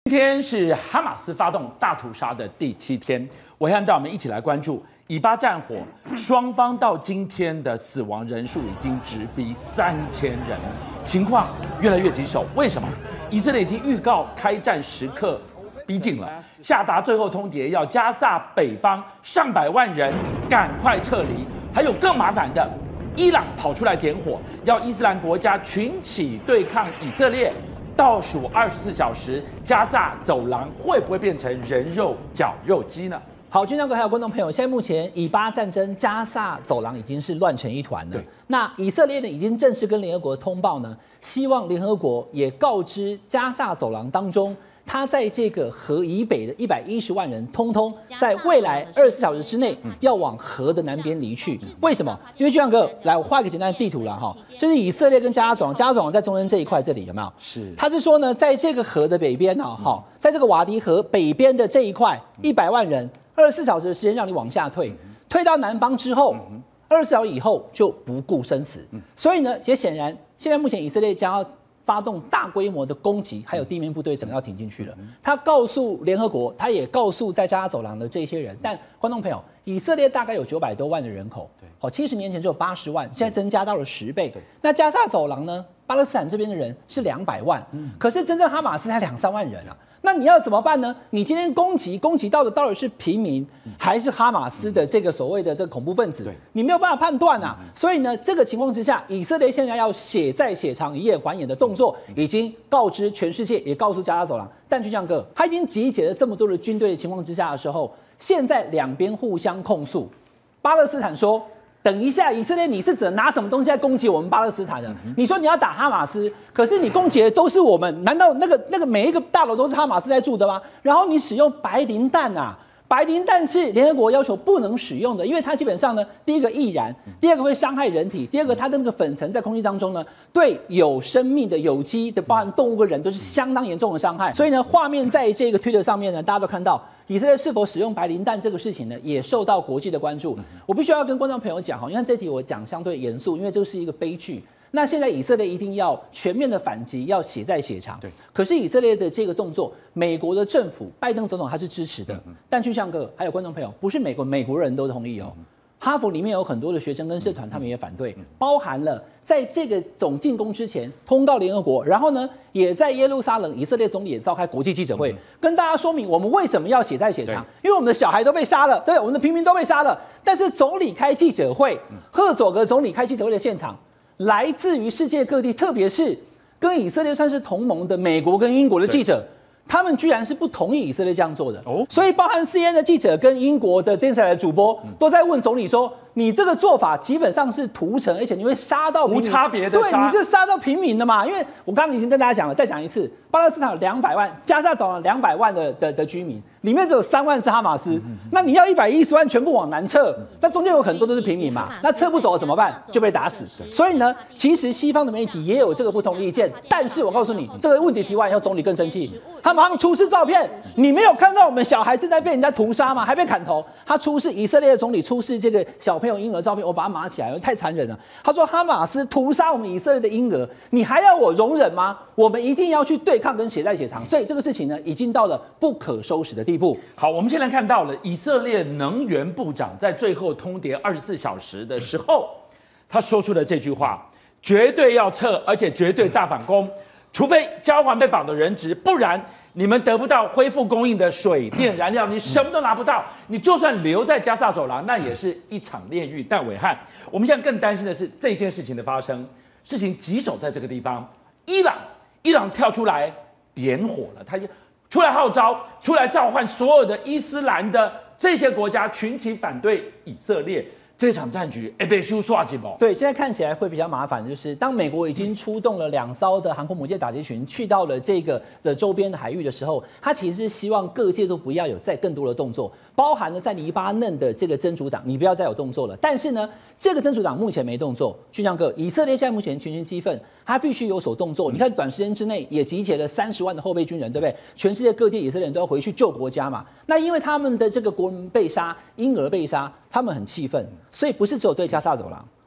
今天是哈马斯发动大屠杀的第7天，我和我们一起来关注以巴战火，双方到今天的死亡人数已经直逼3000人，情况越来越棘手。为什么？以色列已经预告开战时刻逼近了，下达最后通牒，要加萨北方上百万人赶快撤离。还有更麻烦的，伊朗跑出来点火，要伊斯兰国家群起对抗以色列。倒数24小时，加萨走廊会不会变成人肉绞肉机呢？ 好，军长哥还有观众朋友，现在目前以巴战争加萨走廊已经是乱成一团了。那以色列呢，已经正式跟联合国通报呢，希望联合国也告知加萨走廊当中，他在这个河以北的110万人，通通在未来24小时之内要往河的南边离去。为什么？因为军长哥，来我画一个简单的地图了哈，就是以色列跟加沙走廊，加沙走廊在中间这一块，这里有没有？ 是，他是说呢，在这个河的北边哈，在这个瓦迪河北边的这一块，100万人，24小时的时间让你往下退，退到南方之后，24小时以后就不顾生死。所以呢，也显然，现在目前以色列将要发动大规模的攻击，还有地面部队整个要挺进去了。他告诉联合国，他也告诉在加沙走廊的这些人。但观众朋友，以色列大概有900多万的人口，好，70年前只有80万，现在增加到了10倍。那加沙走廊呢？巴勒斯坦这边的人是200万，可是真正哈马斯才2-3万人啊。那你要怎么办呢？你今天攻击到的到底是平民，还是哈马斯的这个所谓的这个恐怖分子？你没有办法判断啊。所以呢，这个情况之下，以色列现在要血债血偿、以眼还眼的动作，已经告知全世界，也告诉加沙走廊。但就像哥，他已经集结了这么多的军队的情况之下的时候，现在两边互相控诉，巴勒斯坦说，等一下，以色列你是指拿什么东西来攻击我们巴勒斯坦的？你说你要打哈马斯，可是你攻击的都是我们，难道那个每一个大楼都是哈马斯在住的吗？然后你使用白磷弹啊，白磷弹是联合国要求不能使用的，因为它基本上呢，第一个易燃，第二个会伤害人体，第二个它的那个粉尘在空气当中呢，对有生命的有机的，包含动物跟人都是相当严重的伤害。所以呢，画面在这个Twitter上面呢，大家都看到。以色列是否使用白磷弹这个事情呢，也受到国际的关注。我必须要跟观众朋友讲哈，你看这题我讲相对严肃，因为这是一个悲剧。那现在以色列一定要全面的反击，要血债血偿。可是以色列的这个动作，美国的政府拜登总统他是支持的，但就像哥还有观众朋友，不是美国人都同意哦。哈佛里面有很多的学生跟社团，他们也反对，包含了在这个总进攻之前通告联合国，然后呢，也在耶路撒冷，以色列总理也召开国际记者会，跟大家说明我们为什么要血债血偿，因为我们的小孩都被杀了，对，我们的平民都被杀了。但是总理开记者会，赫佐格总理开记者会的现场，来自于世界各地，特别是跟以色列算是同盟的美国跟英国的记者。他们居然是不同意以色列这样做的，所以包含 CNN 的记者跟英国的电视台的主播都在问总理说：“你这个做法基本上是屠城，而且你会杀到平民， 无差别的杀， 对，你这杀到平民的嘛？因为我刚刚已经跟大家讲了，再讲一次，巴勒斯坦有200万，加沙走廊200万的居民，里面只有3万是哈马斯，那你要110万全部往南撤，那中间有很多都是平民嘛，那撤不走了怎么办？就被打死。所以呢，其实西方的媒体也有这个不同的意见，但是我告诉你，这个问题提完以后，总理更生气。”他马上出示照片，你没有看到我们小孩正在被人家屠杀吗？还被砍头。他出示以色列的总理出示这个小朋友婴儿照片，我把它码起来，太残忍了。他说哈马斯屠杀我们以色列的婴儿，你还要我容忍吗？我们一定要去对抗跟血债血偿。所以这个事情呢，已经到了不可收拾的地步。 好，我们现在看到了以色列能源部长在最后通牒24小时的时候，他说出了这句话：绝对要撤，而且绝对大反攻。除非交还被绑的人质，不然你们得不到恢复供应的水电燃料，你什么都拿不到。你就算留在加沙走廊，那也是一场炼狱。但伟汉，我们现在更担心的是这件事情的发生，事情棘手在这个地方。伊朗跳出来点火了，他出来号召，出来召唤所有的伊斯兰的这些国家群起反对以色列。这场战局被修刷几包？ 对，现在看起来会比较麻烦，就是当美国已经出动了2艘的航空母舰打击群去到了这个的周边的海域的时候，他其实是希望各界都不要有再更多的动作，包含了在黎巴嫩的这个真主党，你不要再有动作了。但是呢，这个真主党目前没动作，就像哥，以色列现在目前群情激愤，他必须有所动作。你看，短时间之内也集结了30万的后备军人，对不对？全世界各地以色列人都要回去救国家嘛。那因为他们的这个国民被杀，婴儿被杀，他们很气愤，所以不是只有对加沙走廊。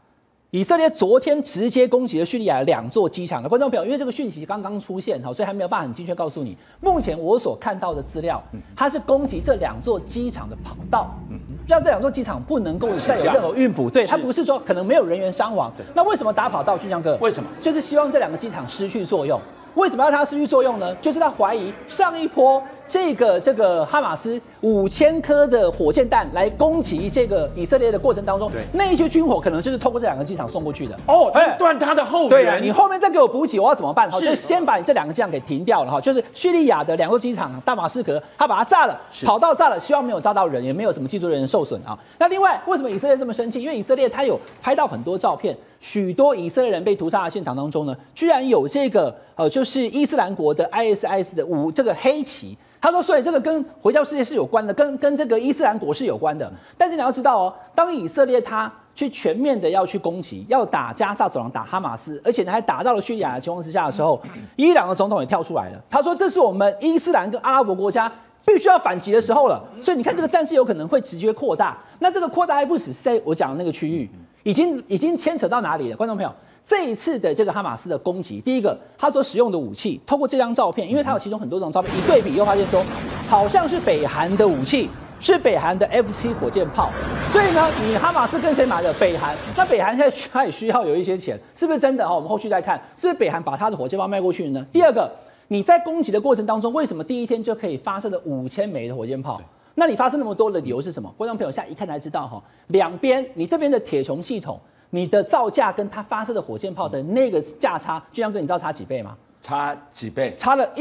以色列昨天直接攻击了叙利亚2座机场的观众朋友，因为这个讯息刚刚出现哈，所以还没有办法很精确告诉你。目前我所看到的资料，它是攻击这2座机场的跑道，让这2座机场不能够再有任何运补。对，它不是说可能没有人员伤亡。那为什么打跑道，俊相哥？ 为什么？ 就是希望这2个机场失去作用。为什么要它失去作用呢？就是他怀疑上一波这个哈马斯5000颗的火箭弹来攻击这个以色列的过程当中，那一些军火可能就是透过这2个机场送过去的。 哦，断它的后援。 对啊，你后面再给我补给，我要怎么办？就先把你这2个机场给停掉了哈。就是叙利亚的2座机场，大马士革，他把它炸了，跑道炸了，希望没有炸到人，也没有什么技术人员受损啊。那另外，为什么以色列这么生气？因为以色列他有拍到很多照片。许多以色列人被屠杀的现场当中呢，居然有这个就是伊斯兰国的 ISIS 的这个黑旗。他说，所以这个跟回教世界是有关的，跟这个伊斯兰国是有关的。但是你要知道哦，当以色列他去全面的要去攻击，要打加萨走廊，打哈马斯，而且呢还打到了叙利亚的情况之下的时候，伊朗的总统也跳出来了，他说这是我们伊斯兰跟阿拉伯国家必须要反击的时候了。所以你看，这个战事有可能会直接扩大。那这个扩大还不只是在我讲的那个区域。已经牵扯到哪里了？观众朋友，这一次的这个哈马斯的攻击，第一个他所使用的武器，透过这张照片，因为他有其中很多张照片一对比，又发现说好像是北韩的武器，是北韩的 F7火箭炮。所以呢，你哈马斯跟谁买的？北韩。那北韩现在他也需要有一些钱，是不是真的？我们后续再看，是不是北韩把他的火箭炮卖过去呢？第二个，你在攻击的过程当中，为什么第一天就可以发射了5000枚的火箭炮？那你发射那么多的理由是什么？观众朋友现在一看才知道哈，两边你这边的铁穹系统，你的造价跟它发射的火箭炮的那个价差，俊相哥你知道差几倍吗？ 差几倍？ 差了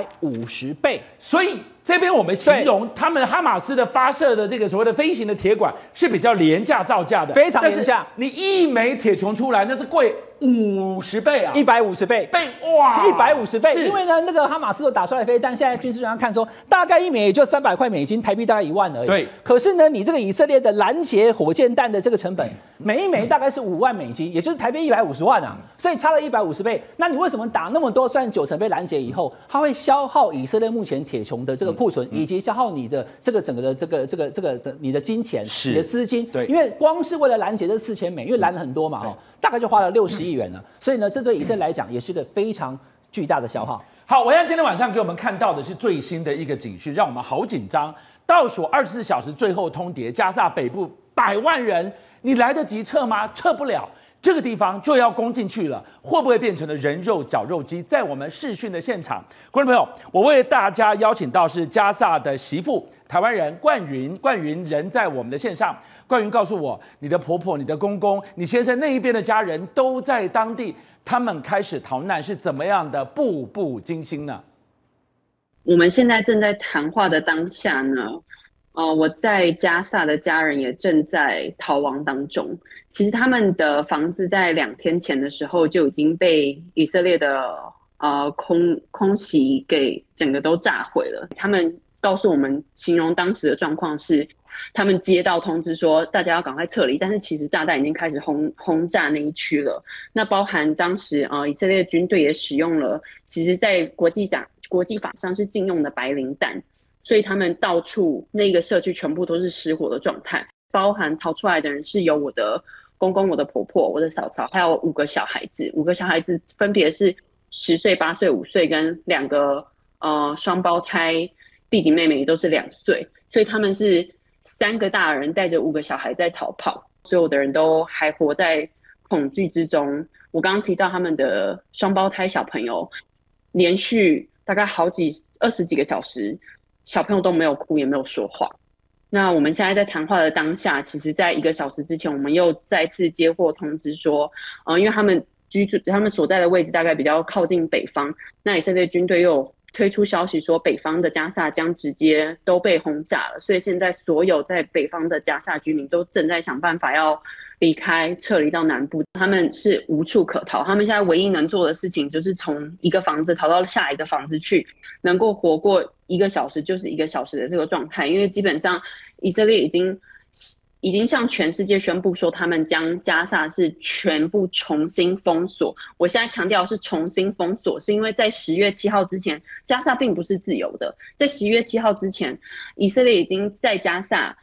150倍。 所以这边我们形容他们哈马斯的发射的这个所谓的飞行的铁管是比较廉价造价的， 非常廉价。 你1枚铁穹出来，那是贵50倍啊 ，150倍， 哇 ，150倍。因为呢，那个哈马斯所打出来的飞弹，现在军事专家看说，大概1枚也就300块美金，台币大概1万而已。 对。 可是呢，你这个以色列的拦截火箭弹的这个成本，每一枚大概是5万美金，也就是台币150万啊，所以差了150倍。那你为什么打那么多？算90被拦截以后，它会消耗以色列目前铁穹的这个库存，以及消耗你的这个整个的你的金钱、你的资金。 对。 因为光是为了拦截这4000枚，因为拦了很多嘛，大概就花了60亿元了。所以呢，这对以色列来讲也是个非常巨大的消耗。 好，我想今天晚上给我们看到的是最新的一个警讯，让我们好紧张。倒数24小时最后通牒，加萨北部100万人，你来得及撤吗？撤不了。这个地方就要攻进去了，会不会变成了人肉绞肉机？在我们视讯的现场，观众朋友，我为大家邀请到是加萨的媳妇，台湾人冠云，冠云人在我们的线上。冠云告诉我，你的婆婆、你的公公、你先生那一边的家人都在当地，他们开始逃难是怎么样的步步惊心呢？ 我们现在正在谈话的当下呢。我在加萨的家人也正在逃亡当中。其实他们的房子在2天前的时候就已经被以色列的空袭给整个都炸毁了。他们告诉我们，形容当时的状况是，他们接到通知说大家要赶快撤离，但是其实炸弹已经开始轰炸那一区了。那包含当时以色列军队也使用了，其实在国际法上是禁用的白磷弹。所以他们到处那个社区全部都是失火的状态，包含逃出来的人是有我的公公、我的婆婆、我的嫂嫂，还有5个小孩子。5个小孩子分别是10岁、8岁、5岁，跟2个双胞胎弟弟妹妹都是2岁。所以他们是3个大人带着5个小孩在逃跑，所有的人都还活在恐惧之中。我刚刚提到他们的双胞胎小朋友，连续大概20几个小时。小朋友都没有哭，也没有说话。那我们现在在谈话的当下，其实在1个小时之前，我们又再次接获通知说，因为他们所在的位置大概比较靠近北方，那以色列军队又推出消息说，北方的加萨将直接都被轰炸了，所以现在所有在北方的加萨居民都正在想办法要离开，撤离到南部。他们是无处可逃，他们现在唯一能做的事情就是从一个房子逃到下一个房子去，能够活过1个小时就是1个小时的这个状态。因为基本上以色列已经向全世界宣布说，他们将加萨是全部重新封锁。我现在强调是重新封锁，是因为在10月7号之前，加萨并不是自由的。在10月7号之前，以色列已经在加萨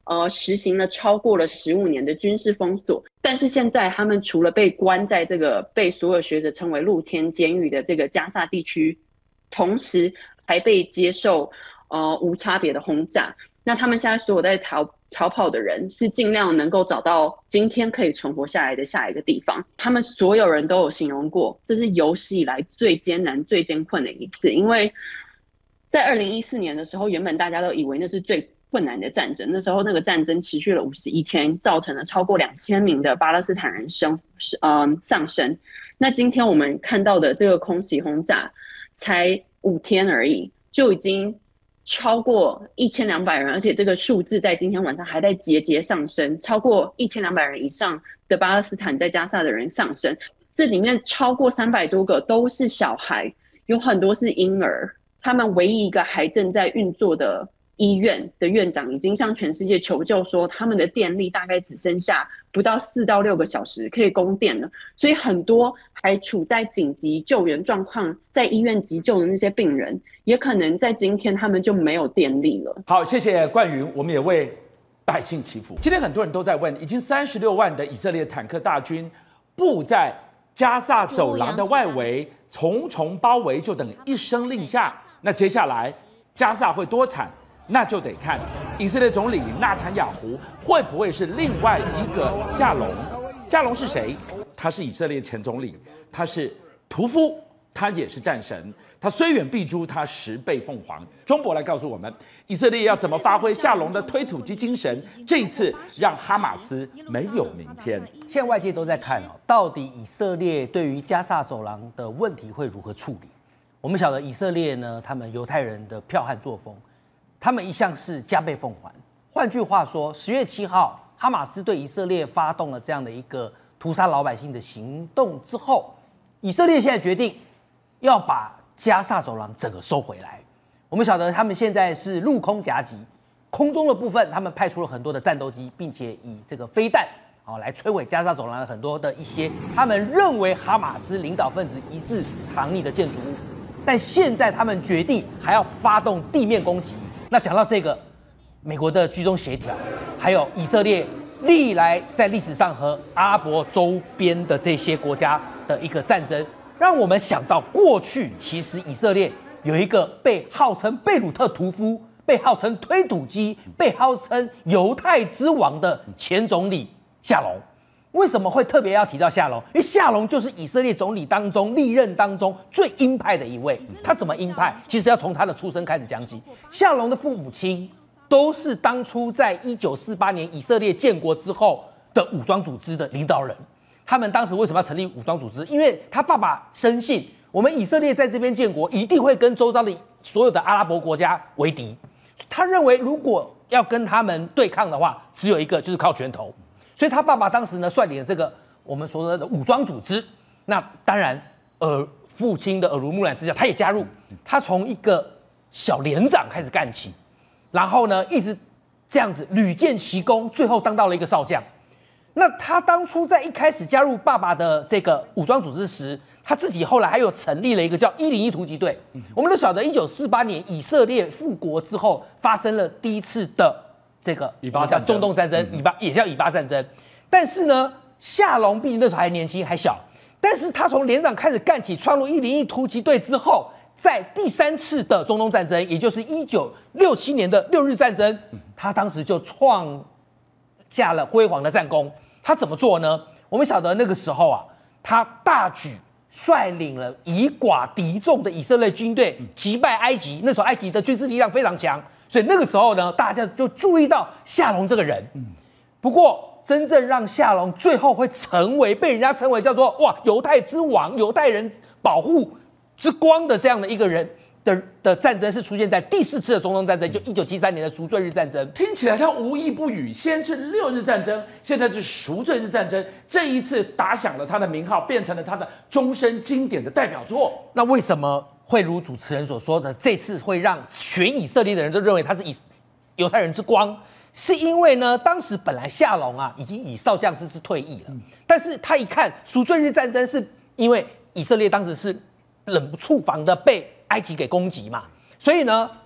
实行了超过了15年的军事封锁。但是现在他们除了被关在这个被所有学者称为露天监狱的这个加萨地区，同时还被接受无差别的轰炸。那他们现在所有在逃跑的人是尽量能够找到今天可以存活下来的下一个地方。他们所有人都有形容过，这是有史以来最艰难、最艰困的一次。因为在2014年的时候，原本大家都以为那是最困难的战争，那时候那个战争持续了51天，造成了超过2000名的巴勒斯坦人丧生。那今天我们看到的这个空袭轰炸，才5天而已，就已经超过1200人，而且这个数字在今天晚上还在节节上升，超过1200人以上的巴勒斯坦在加萨的人上升，这里面超过300多个都是小孩，有很多是婴儿。他们唯一一个还正在运作的医院的院长已经向全世界求救说，他们的电力大概只剩下不到4到6个小时可以供电了，所以很多还处在紧急救援状况，在医院急救的那些病人，也可能在今天他们就没有电力了。 好，谢谢冠云，我们也为百姓祈福。今天很多人都在问，已经36万的以色列坦克大军布在加萨走廊的外围，重重包围，就等一声令下。那接下来加萨会多惨，那就得看以色列总理纳坦雅胡会不会是另外一个夏龙。夏龙是谁？他是以色列前总理，他是屠夫，他也是战神。他虽远必诛，他10倍凤凰。钟博来告诉我们，以色列要怎么发挥夏龙的推土机精神，这一次让哈马斯没有明天。 现在外界都在看到底以色列对于加萨走廊的问题会如何处理。我们晓得以色列呢，他们犹太人的剽悍作风，他们一向是加倍奉还。换句话说，10月7号，哈马斯对以色列发动了这样的一个屠杀老百姓的行动之后，以色列现在决定要把加萨走廊整个收回来。我们晓得他们现在是陆空夹击，空中的部分他们派出了很多的战斗机，并且以这个飞弹来摧毁加萨走廊的很多的一些他们认为哈马斯领导分子疑似藏匿的建筑物。但现在他们决定还要发动地面攻击。那讲到这个，美国的居中协调，还有以色列历来在历史上和阿拉伯周边的这些国家的一个战争，让我们想到过去其实以色列有一个被号称贝鲁特屠夫、被号称推土机、被号称犹太之王的前总理夏龙。为什么会特别要提到夏龙？因为夏龙就是以色列总理当中历任当中最鹰派的一位。他怎么鹰派？其实要从他的出生开始讲起。夏龙的父母亲都是当初在1948年以色列建国之后的武装组织的领导人。他们当时为什么要成立武装组织？因为他爸爸深信，我们以色列在这边建国，一定会跟周遭的所有的阿拉伯国家为敌。他认为，如果要跟他们对抗的话，只有一个，就是靠拳头。所以他爸爸当时呢率领了这个我们所说的武装组织，那当然父亲的耳濡目染之下，他也加入。他从一个小连长开始干起，然后呢一直这样子屡建奇功，最后当到了一个少将。那他当初在一开始加入爸爸的这个武装组织时，他自己后来还有成立了一个叫101突击队。我们都晓得1948年以色列复国之后发生了第一次的这个叫中东战争，也叫以巴战争。但是呢，夏龙毕竟那时候还年轻还小，但是他从连长开始干起，创入101突击队之后，在第3次的中东战争，也就是1967年的6日战争，他当时就创下了辉煌的战功。他怎么做呢？我们晓得那个时候啊，他大举率领了以寡敌众的以色列军队击败埃及。那时候埃及的军事力量非常强。所以那个时候呢，大家就注意到夏龙这个人。不过，真正让夏龙最后会被人家称为叫做犹太之王、犹太人保护之光的这样的一个人的战争，是出现在第4次的中东战争，就1973年的赎罪日战争。 听起来他无一不语，先是6日战争，现在是赎罪日战争。这一次打响了他的名号，变成了他的终身经典的代表作。 那为什么会如主持人所说的，这次会让全以色列的人都认为他是犹太人之光？是因为呢，当时本来夏龙已经以少将之姿退役了，但是他一看赎罪日战争，是因为以色列当时是冷不触防的被埃及给攻击嘛，所以呢，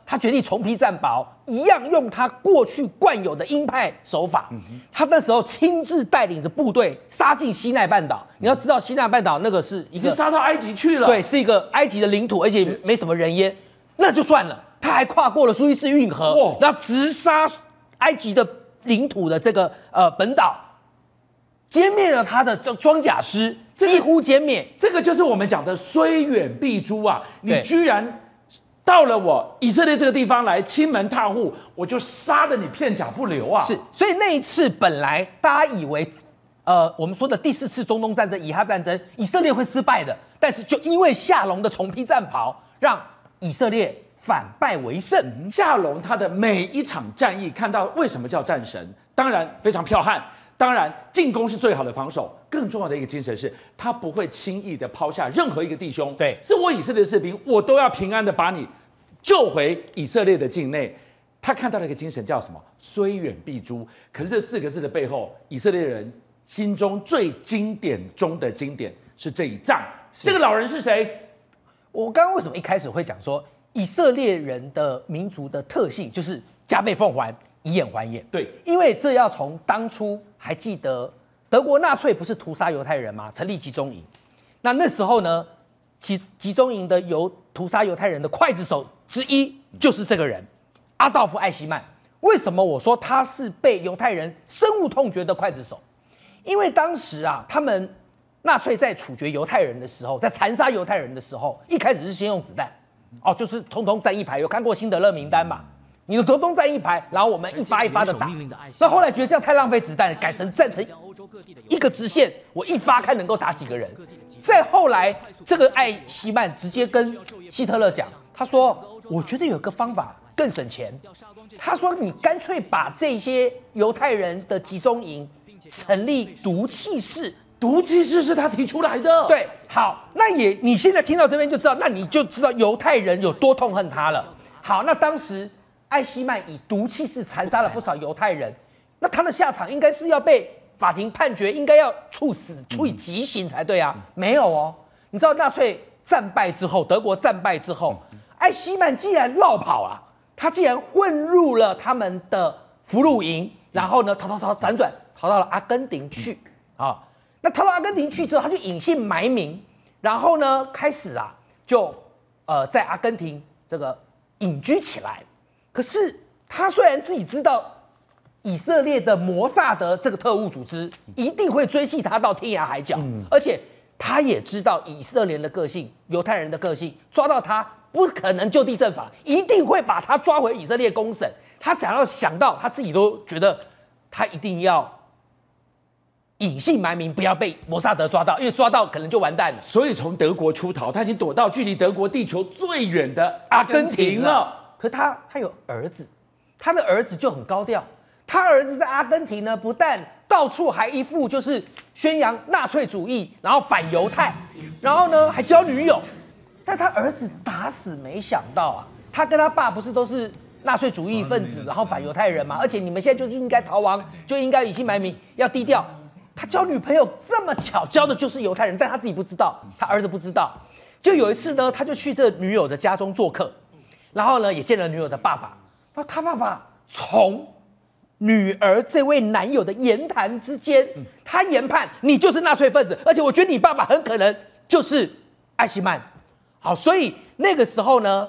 他决定重披战袍，一样用他过去惯有的鹰派手法。他那时候亲自带领着部队杀进西奈半岛。你要知道，西奈半岛那个是一个杀到埃及去了， 对，是一个埃及的领土，而且没什么人烟。那就算了，他还跨过了苏伊士运河，然后直杀埃及的领土的这个本岛，歼灭了他的装甲师，几乎歼灭。 这个就是我们讲的虽远必诛啊！你居然到了我以色列这个地方来亲门踏户，我就杀得你片甲不留啊！ 是，所以那一次本来大家以为，我们说的第4次中东战争、以哈战争，以色列会失败的，但是就因为夏龙的重披战袍，让以色列反败为胜。 夏龙他的每一场战役，看到为什么叫战神？当然非常剽悍，当然进攻是最好的防守。更重要的一个精神是，他不会轻易的抛下任何一个弟兄。 对， 是我以色列的士兵，我都要平安的把你救回以色列的境内。他看到了一个精神叫什么？虽远必诛。可是这4个字的背后，以色列人心中最经典中的经典是这一仗。这个老人是谁？ 我刚刚为什么一开始会讲说，以色列人的民族的特性就是加倍奉还，以眼还眼。 对， 因为这要从当初还记得德国纳粹不是屠杀犹太人吗？成立集中营。那时候呢，集中营的屠杀犹太人的刽子手之一就是这个人，阿道夫·艾希曼。为什么我说他是被犹太人深恶痛绝的刽子手？因为当时啊，他们纳粹在处决犹太人的时候，在残杀犹太人的时候，一开始是先用子弹，就是通通站一排。有看过辛德勒名单嘛？你的通通站一排，然后我们一发一发的打。那后来觉得这样太浪费子弹了，改成站成一个直线，我一发看能够打几个人。再后来，这个艾希曼直接跟希特勒讲，他说：“我觉得有个方法更省钱。”他说：“你干脆把这些犹太人的集中营成立毒气室。” 毒气室是他提出来的。 对，好，你现在听到这边就知道，那你就知道犹太人有多痛恨他了。好，那当时艾希曼以毒气室残杀了不少犹太人，那他的下场应该是要被法庭判决，应该要处死，处以极刑才对啊。没有哦，你知道纳粹战败之后，德国战败之后，艾希曼竟然落跑啊，他竟然混入了他们的俘虏营，然后呢辗转逃到了阿根廷去啊。那逃到阿根廷去之后，他就隐姓埋名，然后呢，开始就在阿根廷这个隐居起来。可是他虽然自己知道以色列的摩萨德这个特务组织一定会追击他到天涯海角，而且他也知道以色列人的个性、犹太人的个性，抓到他不可能就地正法，一定会把他抓回以色列公审。他想到他自己都觉得他一定要隐姓埋名，不要被摩萨德抓到，因为抓到可能就完蛋了。 所以从德国出逃，他已经躲到距离德国地球最远的阿根廷了。 可他有儿子，他的儿子就很高调。他儿子在阿根廷呢，不但到处还一副就是宣扬纳粹主义，然后反犹太，然后呢还交女友。但他儿子打死没想到他跟他爸不是都是纳粹主义分子，然后反犹太人嘛？而且你们现在就是应该逃亡，就应该隐姓埋名，要低调。他交女朋友这么巧，交的就是犹太人，但他自己不知道，他儿子不知道。就有一次呢，他就去这女友的家中做客，然后呢也见了女友的爸爸。然后他爸爸从女儿这位男友的言谈之间，他研判你就是纳粹分子，而且我觉得你爸爸很可能就是艾希曼。好，所以那个时候呢，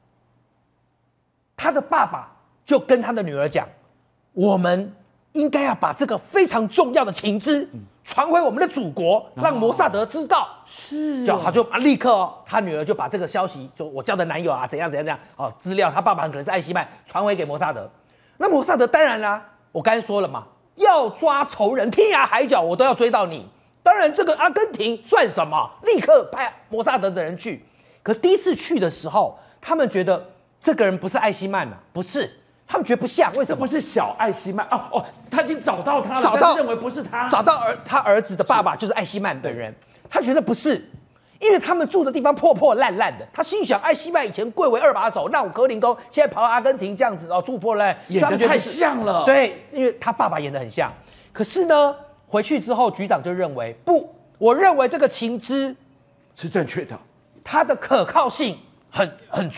他的爸爸就跟他的女儿讲，我们应该要把这个非常重要的情资传回我们的祖国，让摩萨德知道。 是， 他就立刻他女儿就把这个消息，就我交的男友怎样资料，他爸爸很可能是艾希曼，传回给摩萨德。那摩萨德当然啦，我刚才说了嘛，要抓仇人，天涯海角我都要追到你。当然这个阿根廷算什么，立刻派摩萨德的人去。可第一次去的时候，他们觉得这个人不是艾希曼嘛，不是。他们觉得不像，为什么？ 这不是小艾希曼他已经找到他了，但是认为不是他， 找到他儿子的爸爸就是艾希曼本人，他觉得不是，因为他们住的地方破破烂烂的，他心想艾希曼以前贵为2把手，那我克林宫现在跑到阿根廷这样子住破烂， 演得太像了。 对，因为他爸爸演得很像。可是呢，回去之后局长就认为不，我认为这个情资是正确的， 它的可靠性很足。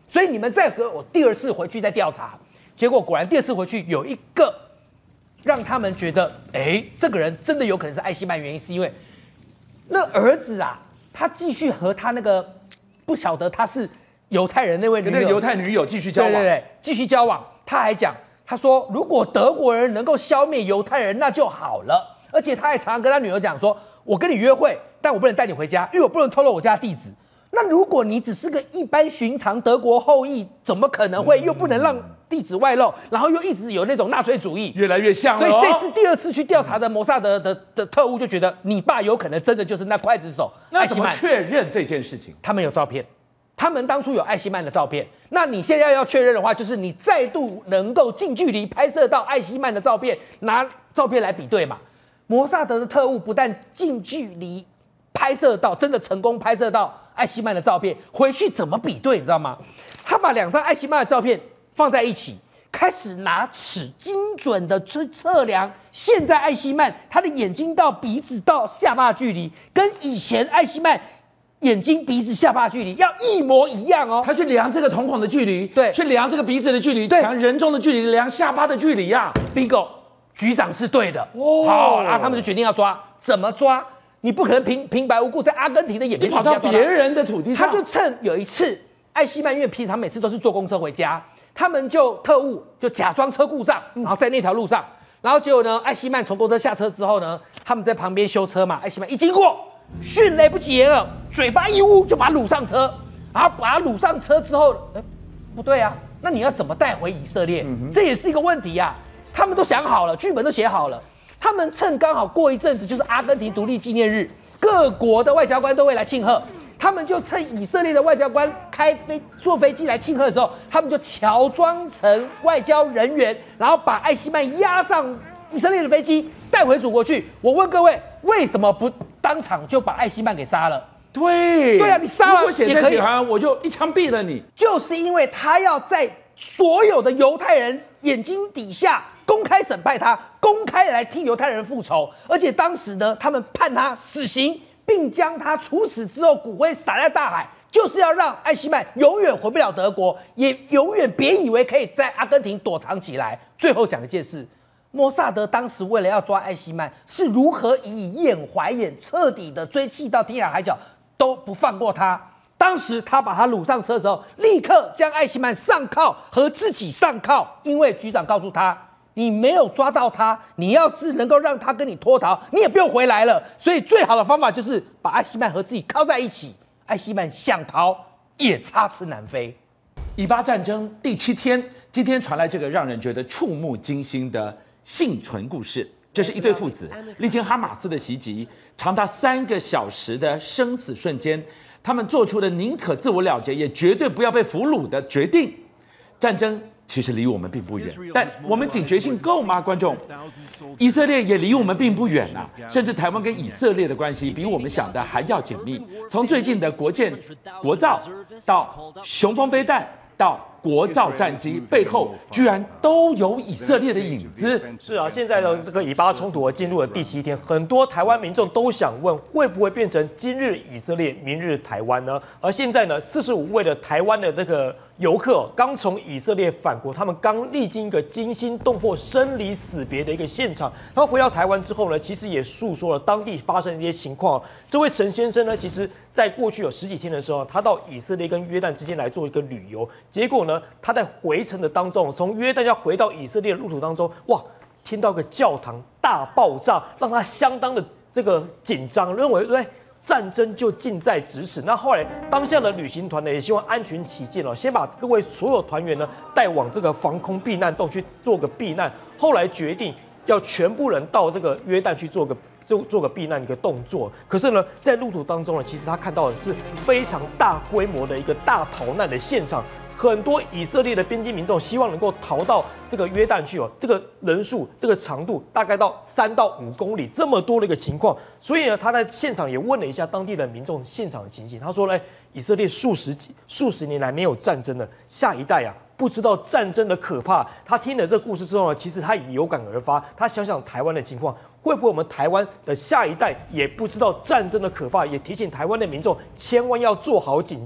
所以你们再给我第二次回去再调查。结果果然第二次回去有一个让他们觉得，这个人真的有可能是艾希曼，原因是因为那儿子啊，他继续和他那个不晓得他是犹太人那位女友， 跟那个犹太女友继续交往， 对，继续交往。他还讲，他说如果德国人能够消灭犹太人，那就好了。而且他还常常跟他女儿讲说，我跟你约会，但我不能带你回家，因为我不能透露我家地址。那如果你只是个一般寻常德国后裔，怎么可能会又不能让地址外露，然后又一直有那种纳粹主义， 越来越像了。 所以这次第二次去调查的摩萨德的特务就觉得，你爸有可能真的就是那刽子手那怎么确认这件事情？ 他们有照片，他们当初有艾希曼的照片。那你现在要确认的话，就是你再度能够近距离拍摄到艾希曼的照片，拿照片来比对嘛。摩萨德的特务不但近距离拍摄到，真的成功拍摄到艾希曼的照片，回去怎么比对，你知道吗？他把2张艾希曼的照片放在一起，开始拿尺精准的去测量现在艾希曼他的眼睛到鼻子到下巴距离，跟以前艾希曼眼睛、鼻子、下巴距离要一模一样哦。 他去量这个瞳孔的距离， 对， 去量这个鼻子的距离， 对， 量人中的距离，量下巴的距离呀。 bingo， 局长是对的。 哦， 好，然后他们就决定要抓，怎么抓？你不可能平白无故在阿根廷的眼皮跑到别人的土地上。 他就趁有一次，艾希曼因为平常每次都是坐公车回家，他们特务就假装车故障，然后在那条路上，然后结果呢，艾希曼从公车下车之后呢，他们在旁边修车嘛，艾希曼一经过，迅雷不及掩耳，嘴巴一捂就把他掳上车，然后把他掳上车之后，不对啊，那你要怎么带回以色列？这也是一个问题啊。他们都想好了，剧本都写好了。他们趁刚好过一阵子就是阿根廷独立纪念日，各国的外交官都会来庆贺，他们就趁以色列的外交官坐飞机来庆贺的时候，他们就乔装成外交人员，然后把艾希曼押上以色列的飞机带回祖国去。我问各位，为什么不当场就把艾希曼给杀了？ 对啊，你杀了如果写在血函，我就一枪毙了你。 就是因为他要在所有的犹太人眼睛底下公开审判他，公开来替犹太人复仇，而且当时呢，他们判他死刑，并将他处死之后骨灰撒在大海，就是要让艾希曼永远回不了德国，也永远别以为可以在阿根廷躲藏起来。最后讲一件事，摩萨德当时为了要抓艾希曼，是如何以眼还眼，彻底的追击到天涯海角都不放过他。当时他把他掳上车的时候，立刻将艾希曼上铐和自己上铐，因为局长告诉他，你没有抓到他，你要是能够让他跟你脱逃，你也不用回来了。所以最好的方法就是把艾希曼和自己铐在一起。艾希曼想逃也插翅难飞。 以巴战争第7天，今天传来这个让人觉得触目惊心的幸存故事。这是一对父子历经哈马斯的袭击，长达3个小时的生死瞬间，他们做出了宁可自我了结，也绝对不要被俘虏的决定。战争其实离我们并不远，但我们警觉性够吗？观众，以色列也离我们并不远啊，甚至台湾跟以色列的关系比我们想的还要紧密。从最近的国造到雄风飞弹，到国造战机，背后居然都有以色列的影子。 是啊，现在的这个以巴冲突进入了第7天，很多台湾民众都想问，会不会变成今日以色列，明日台湾呢？而现在呢，45位的台湾的这个游客刚从以色列返国，他们刚历经一个惊心动魄、生离死别的一个现场。他们回到台湾之后呢，其实也诉说了当地发生的一些情况。这位陈先生呢，其实在过去有10几天的时候，他到以色列跟约旦之间来做一个旅游，结果呢，他在回程的当中，从约旦要回到以色列的路途当中，哇，听到一个教堂大爆炸，让他相当的这个紧张，认为战争就近在咫尺。那后来当下的旅行团呢，也希望安全起见先把各位所有团员呢带往这个防空避难洞去做个避难。后来决定要全部人到这个约旦去做个避难的一个动作。可是呢，在路途当中呢，其实他看到的是非常大规模的一个大逃难的现场。很多以色列的边境民众希望能够逃到这个约旦去哦，这个人数、这个长度大概到3到5公里这么多的一个情况，所以呢，他在现场也问了一下当地的民众现场的情形。他说呢，以色列数十年来没有战争了，下一代啊不知道战争的可怕。他听了这故事之后呢，其实他也有感而发，他想想台湾的情况。会不会我们台湾的下一代也不知道战争的可怕，也提醒台湾的民众千万要做好警觉。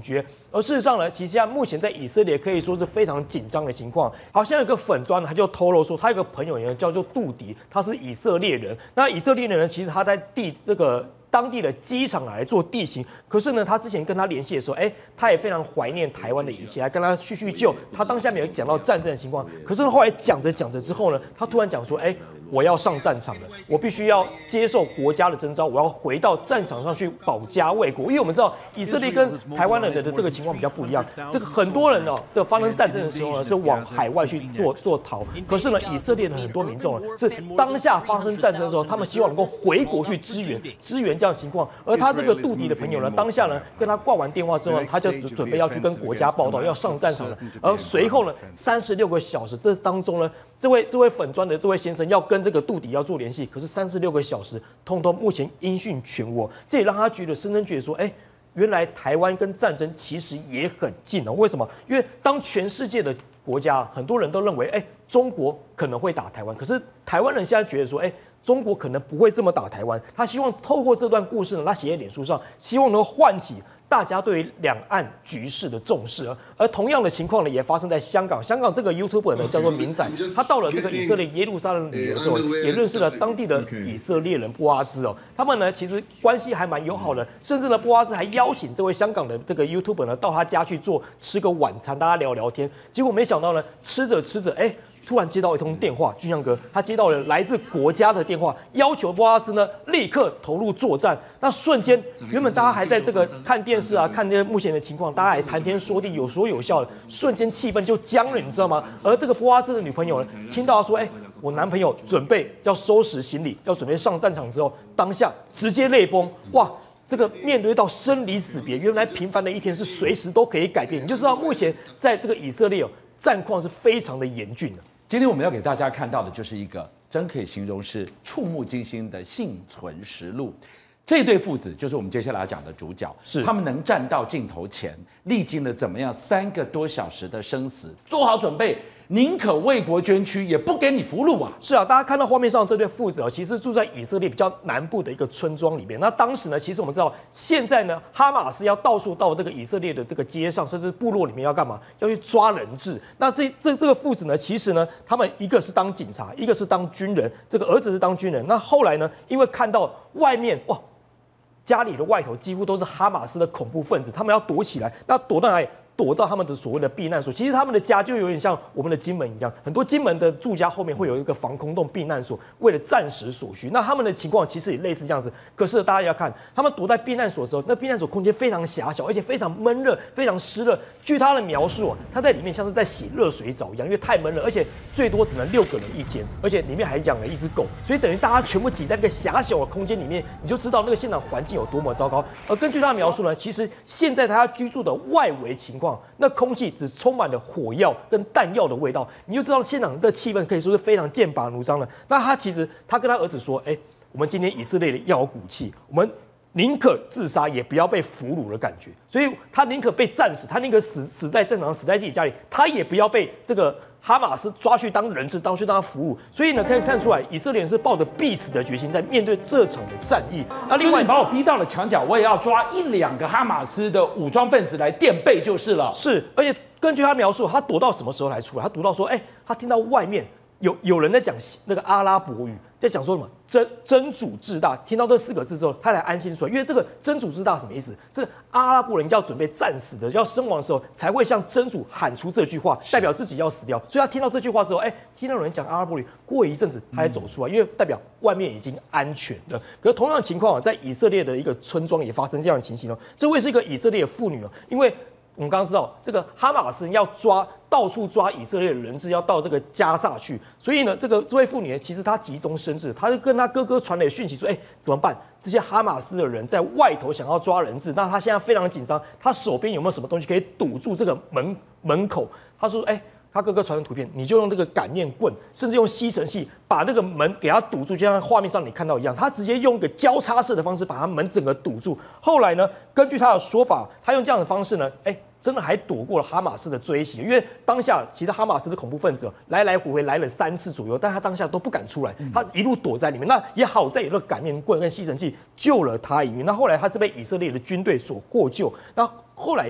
而事实上呢，其实现在目前在以色列可以说是非常紧张的情况。好像有个粉专他就透露说，他有个朋友呢叫做杜迪，他是以色列人。那以色列人呢，其实他在当地的机场来做地形，可是呢，他之前跟他联系的时候，他也非常怀念台湾的一切，还跟他叙旧。他当下没有讲到战争的情况，可是后来讲着之后呢，他突然讲说，我要上战场了，我必须要接受国家的征召，我要回到战场上去保家卫国。因为我们知道以色列跟台湾人的这个情况比较不一样，这个很多人这发生战争的时候呢，是往海外去做逃，可是呢，以色列的很多民众呢，是当下发生战争的时候，他们希望能够回国去支援这样的情况。而他这个杜迪的朋友呢，当下呢跟他挂完电话之后呢，他就准备要去跟国家报道，要上战场了。而随后呢，36个小时，这当中呢，这位粉专的这位先生要跟这个杜迪要做联系，可是36个小时，通通目前音讯全无。这也让他深深觉得说，原来台湾跟战争其实也很近哦。为什么？因为当全世界的国家很多人都认为，中国可能会打台湾，可是台湾人现在觉得说，中国可能不会这么打台湾。他希望透过这段故事呢，他写在脸书上，希望能够唤起大家对于两岸局势的重视。而同样的情况呢，也发生在香港。香港这个 YouTuber 呢叫做明仔，他到了这个以色列耶路撒冷旅游的时候，也认识了当地的以色列人波阿兹哦。他们呢其实关系还蛮友好的，甚至呢波阿兹还邀请这位香港的这个 YouTuber 呢到他家去吃个晚餐，大家聊聊天。结果没想到呢，吃着突然接到一通电话，俊相哥，他接到了来自国家的电话，要求波阿兹呢立刻投入作战。那瞬间，原本大家还在这个看电视啊，看这些目前的情况，大家还谈天说地，有说有笑的，瞬间气氛就僵了，你知道吗？而这个波阿兹的女朋友呢，听到他说，我男朋友准备要收拾行李，要准备上战场之后，当下直接泪崩，哇！这个面对到生离死别，原来平凡的一天是随时都可以改变。你就知道目前在这个以色列战况是非常的严峻的。 今天我们要给大家看到的就是一个真可以形容是触目惊心的幸存实录。这对父子就是我们接下来要讲的主角， 是他们能站到镜头前，历经了怎么样3个多小时的生死，做好准备，宁可为国捐躯，也不给你俘虏啊！ 是啊，大家看到画面上这对父子其实住在以色列比较南部的一个村庄里面。那当时呢，其实我们知道，现在呢，哈马斯要到处到这个以色列的这个街上，甚至部落里面要干嘛？要去抓人质。那这个父子呢，其实呢，他们一个是当警察，一个是当军人，这个儿子是当军人。那后来呢，因为看到外面家里的外头几乎都是哈马斯的恐怖分子，他们要躲起来，那躲到哪里？躲到他们的所谓的避难所。其实他们的家就有点像我们的金门一样，很多金门的住家后面会有一个防空洞避难所，为了暂时所需。那他们的情况其实也类似这样子。可是大家要看，他们躲在避难所的时候，那避难所空间非常狭小，而且非常闷热，非常湿热。据他的描述，他在里面像是在洗热水澡一样，因为太闷了，而且最多只能6个人一间，而且里面还养了一只狗，所以等于大家全部挤在那个狭小的空间里面，你就知道那个现场环境有多么糟糕。而根据他的描述呢，其实现在他居住的外围情况，那空气只充满了火药跟弹药的味道，你就知道现场的气氛可以说是非常剑拔弩张的。那他跟他儿子说，我们今天以色列人要有骨气，我们宁可自杀也不要被俘虏的感觉，所以他宁可被战死，他宁可死在战场，死在自己家里，他也不要被这个哈马斯抓去当人质，当他俘虏。所以呢，可以看出来，以色列人是抱着必死的决心在面对这场的战役。 那另外，你把我逼到了墙角，我也要抓1-2个哈马斯的武装分子来垫背就是了。 是，而且根据他描述，他躲到什么时候才出来？他躲到说，他听到外面有人在讲那个阿拉伯语，在讲说什么真主至大。听到这4个字之后，他才安心出来，因为这个真主至大什么意思？是阿拉伯人要准备战死的、要身亡的时候，才会向真主喊出这句话，代表自己要死掉。所以他听到这句话之后，听到有人讲阿拉伯语，过一阵子他才走出来，因为代表外面已经安全了。可是同样的情况在以色列的一个村庄也发生这样的情形哦。这位是一个以色列的妇女哦，因为我们刚刚知道，这个哈马斯要到处抓以色列的人质，要到这个加萨去，所以呢，这位妇女其实她急中生智，她就跟她哥哥传来讯息说，怎么办？这些哈马斯的人在外头想要抓人质，那她现在非常紧张，她手边有没有什么东西可以堵住这个门口？她说，他哥哥传的图片，你就用这个擀面棍，甚至用吸尘器把那个门给他堵住，就像画面上你看到一样。他直接用一个交叉式的方式把他门整个堵住。后来呢，根据他的说法，他用这样的方式呢，真的还躲过了哈马斯的追袭。因为当下其实哈马斯的恐怖分子来回来了3次左右，但他当下都不敢出来，他一路躲在里面。那也好在有那个擀面棍跟吸尘器救了他一命。那后来他是被以色列的军队所获救。那后来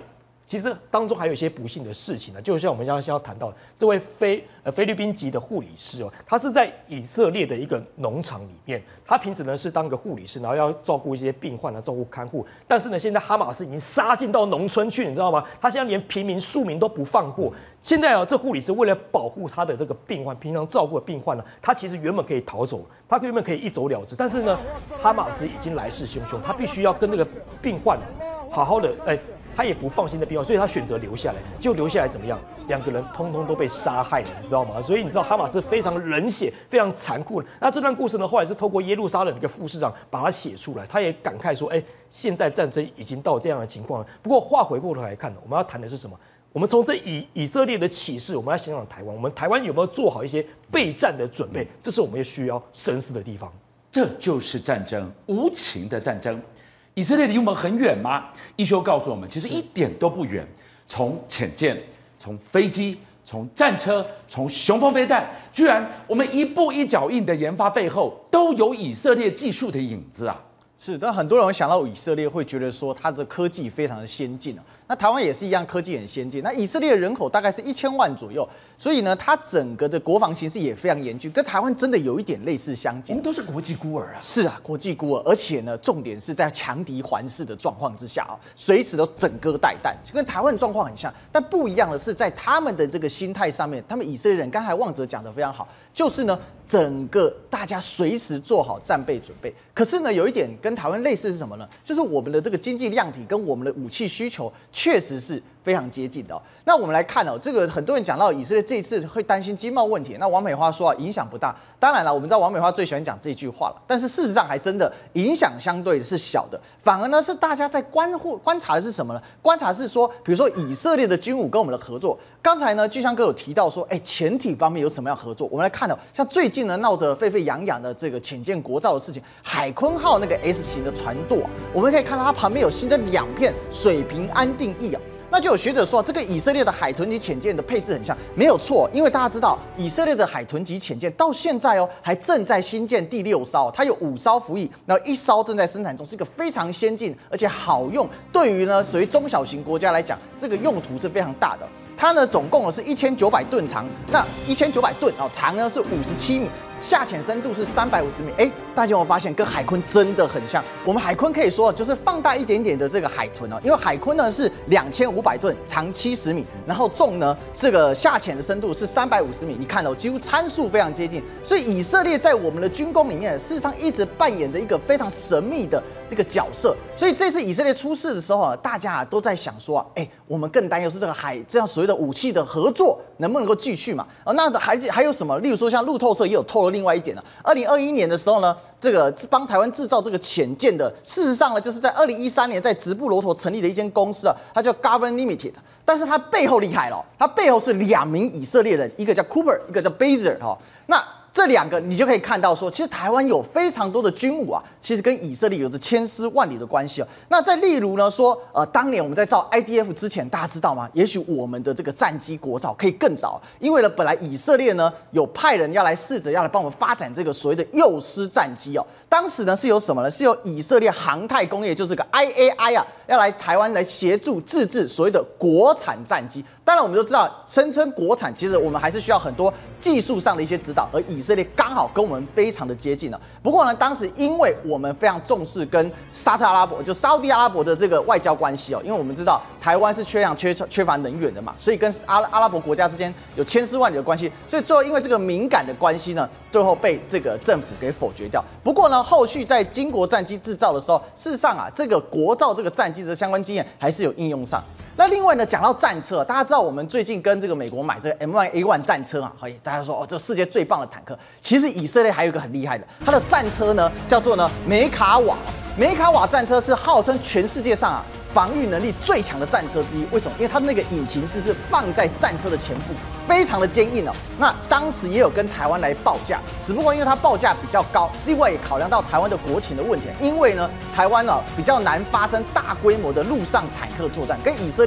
其实当中还有一些不幸的事情呢，就像我们刚刚要谈到这位菲律宾籍的护理师哦，他是在以色列的一个农场里面，他平时呢是当个护理师，然后要照顾一些病患啊，照顾看护。但是呢，现在哈马斯已经杀进到农村去，你知道吗？他现在连平民庶民都不放过。现在啊，这护理师为了保护他的这个病患，平常照顾的病患呢，他其实原本可以逃走，他原本可以一走了之，但是呢，哈马斯已经来势汹汹，他必须要跟那个病患好好的他也不放心的病患，所以他选择留下来。结果留下来怎么样？2个人通通都被杀害了，你知道吗？所以你知道哈马斯非常冷血、非常残酷。那这段故事呢，后来是透过耶路撒冷的一个副市长把它写出来，他也感慨说：“现在战争已经到这样的情况了。”不过话回过头来看呢，我们要谈的是什么？我们从这以色列的启示，我们要想想台湾，我们台湾有没有做好一些备战的准备？这是我们也需要深思的地方。 这就是战争，无情的战争。以色列离我们很远吗？一休告诉我们，其实一点都不远。从潜舰、从飞机、从战车、从雄风飞弹，居然我们一步一脚印的研发背后，都有以色列技术的影子啊！ 是，但很多人会想到以色列，会觉得说它的科技非常的先进啊。那台湾也是一样，科技很先进。那以色列的人口大概是1000万左右，所以呢，它整个的国防形势也非常严峻，跟台湾真的有一点类似相近。 我们都是国际孤儿啊。 是啊，国际孤儿，而且呢，重点是在强敌环视的状况之下啊，随时都整歌带弹，跟台湾状况很像。但不一样的是，在他们的这个心态上面，他们以色列人，刚才旺哲讲的非常好，就是呢，整个大家随时做好战备准备。可是呢，有一点跟台湾类似是什么呢？就是我们的这个经济量体跟我们的武器需求确实是非常接近的哦。那我们来看哦，这个很多人讲到以色列这一次会担心经贸问题，那王美花说啊，影响不大。当然了，我们知道王美花最喜欢讲这句话了，但是事实上还真的影响相对是小的，反而呢是大家在观察的是什么呢？观察是说，比如说以色列的军武跟我们的合作。刚才呢，巨香哥有提到说，潜艇方面有什么样合作？我们来看哦，像最近呢闹得沸沸扬扬的这个潜舰国造的事情，海鲲号那个 S 型的船舵啊，我们可以看到它旁边有新增2片水平安定翼啊。那就有学者说，这个以色列的海豚级潜舰的配置很像，没有错，因为大家知道以色列的海豚级潜舰到现在哦，还正在新建第6艘，它有5艘服役，然后1艘正在生产中，是一个非常先进而且好用，对于呢属于中小型国家来讲，这个用途是非常大的。它呢总共是1900吨长，那1900吨哦，长呢是57米。下潜深度是350米，大家有没有发现跟海鲲真的很像？我们海鲲可以说就是放大一点点的这个海豚哦，因为海鲲呢是2500吨，长70米，然后重呢这个下潜的深度是350米，你看哦，几乎参数非常接近。所以以色列在我们的军工里面，事实上一直扮演着一个非常神秘的这个角色。所以这次以色列出事的时候啊，大家都在想说我们更担忧是这个这样所谓的武器的合作能不能够继续嘛？那还有什么？例如说像路透社也有透露另外一点呢，2021年的时候呢，这个帮台湾制造这个潜舰的，事实上呢，就是在2013年在直布罗陀成立的一间公司啊，它叫 Govern Limited， 但是它背后厉害了，它背后是2名以色列人，一个叫 Cooper， 一个叫 Bazer 哈，那。这2个你就可以看到说，其实台湾有非常多的军武啊，其实跟以色列有着千丝万缕的关系哦。那再例如呢说，当年我们在造 IDF 之前，大家知道吗？也许我们的这个战机国造可以更早，因为呢，本来以色列呢有派人要来试着要来帮我们发展这个所谓的幼师战机哦。当时呢是有什么呢？是由以色列航太工业，就是个 IAI 啊，要来台湾来协助自制所谓的国产战机。当然，我们都知道，声称国产，其实我们还是需要很多技术上的一些指导，而以色列刚好跟我们非常的接近了。不过呢，当时因为我们非常重视跟沙特阿拉伯，就沙特阿拉伯的这个外交关系哦，因为我们知道台湾是缺乏能源的嘛，所以跟阿拉伯国家之间有千丝万缕的关系，所以最后因为这个敏感的关系呢，最后被这个政府给否决掉。不过呢，后续在经国战机制造的时候，事实上啊，这个国造这个战机的相关经验还是有应用上。那另外呢，讲到战车，大家知道我们最近跟这个美国买这个 M1A1 战车啊，大家说这世界最棒的坦克。其实以色列还有一个很厉害的，它的战车呢叫做梅卡瓦。梅卡瓦战车是号称全世界上啊防御能力最强的战车之一。为什么？因为它那个引擎是放在战车的前部，非常的坚硬哦。那当时也有跟台湾来报价，只不过因为它报价比较高，另外也考量到台湾的国情的问题，因为呢台湾比较难发生大规模的陆上坦克作战，跟以色列